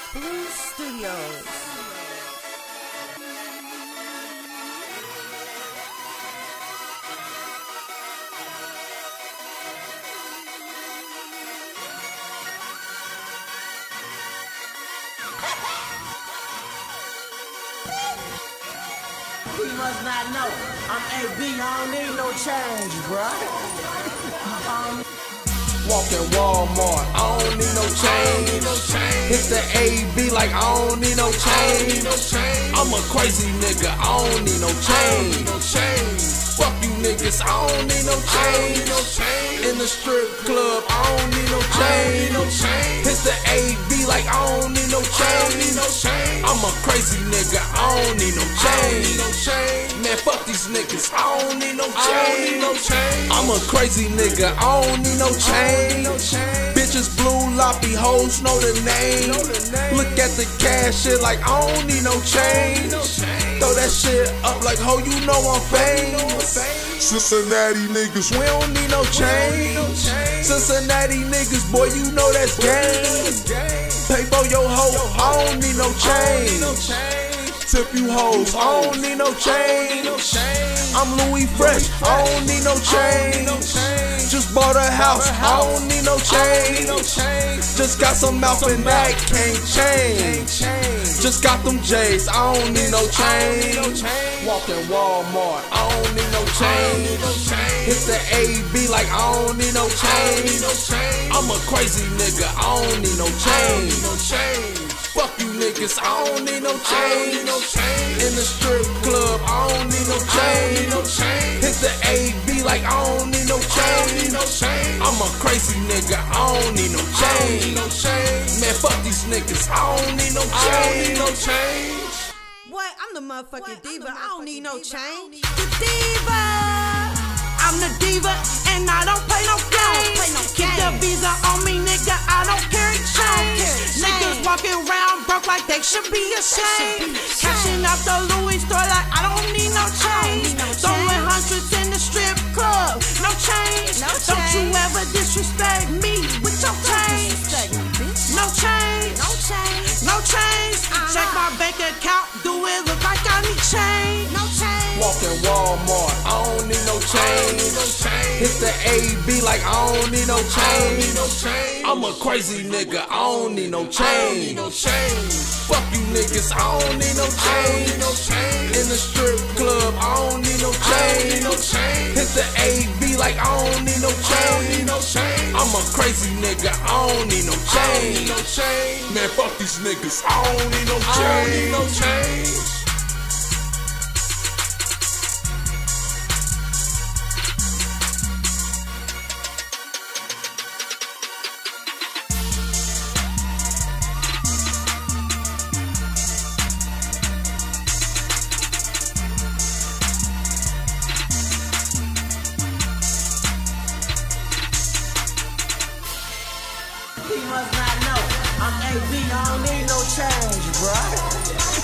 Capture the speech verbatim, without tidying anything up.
Blue Studios. He must not know. I'm A B, I don't need no change, bruh. um, Walking Walmart, I don't need no change. Hit the A B like I don't need no change. I'm a crazy nigga, I don't need no change. Fuck you niggas, I don't need no change. In the strip club, I don't need no change. Hit the A B like I don't need no change. I'm a crazy nigga, I don't need no change. Man, fuck these niggas, I don't need no change. I'm a crazy nigga, I don't need no change. Bitches blue, loppy hoes know the name. Look at the cash shit like I don't need no change. Throw that shit up like ho, you know I'm famous. Cincinnati niggas, we don't need no change. Cincinnati niggas, boy, you know that's game. Pay for your hoe, I don't need no change. Tip you hoes, I don't need no change. I'm Louis Fresh, I don't need no change. Just bought a house, I don't need no change. Just got some mouth and that can't change. Just got them J's, I don't need no change. Walking Walmart, I don't need no change. Hit the A B like I don't need no change. I'm a crazy nigga, I don't need no change. Fuck you niggas, I don't need no change. In the strip club, I don't need no change. Hit the A B like I don't need no change. I'm a crazy nigga, I don't need no change. Man, fuck these niggas, I don't need no change. What? I'm the motherfucking diva. I don't need no change. The diva. I'm the diva, and I don't play no games. Keep the visa on me, nigga. I don't carry change. Niggas walking around broke like they should be ashamed. Cashing out the Louis store like I don't need no change. Throwing hundreds in the strip club, no change. Don't you ever disrespect me with your change. No change, no change, no change. Check my bank account, do it look like I need change. No change. Walking Walmart, I don't need no change. Hit the A B like I don't need no change. I'm a crazy nigga, I don't need no change. Fuck you niggas, I don't need no change. In the strip club, I don't need no change. Hit the A B like I don't need no change. I'm a crazy nigga, I don't need no change. Man, fuck these niggas, I don't need no change. he must not know. I'm A B, I don't need no change, bruh.